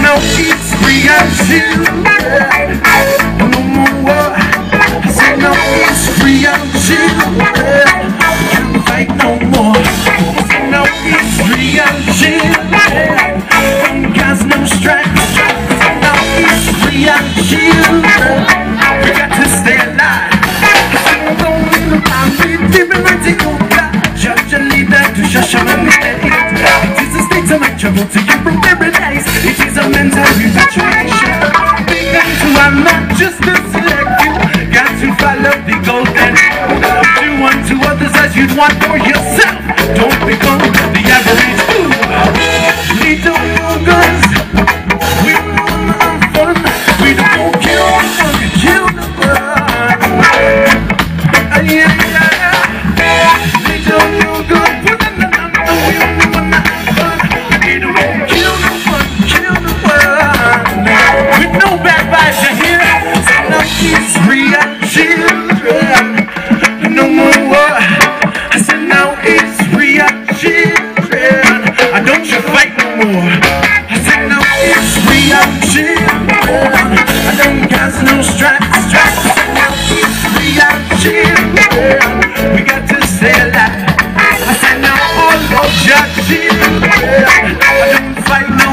now it's free and children. No more war. I said now it's free and children. Can't fight no more. I said now it's free and children. Don't cause no strife. I said now it's free and children. We got to stay alive. I said I'm going around with different God. Judge and leader to shush and meditate. It is a state of trouble to you from paradise. It is a mental infatuation. Begun to Allah just to select you. Got to follow the golden rule. Do unto others as you'd want for yourself. Don't become the average fool. We don't know guns. We don't want fun. We don't want kill the world. Yeah. We don't know good. We don't want fun. We don't want kill the world. With no bad vibes you hear. So now it's real children. No more war. I said now it's real children. Don't you fight no more. I said now it's real children. I don't cause no strife. I said now it's real children. We got to stay alive. I said now all of your children. I don't fight no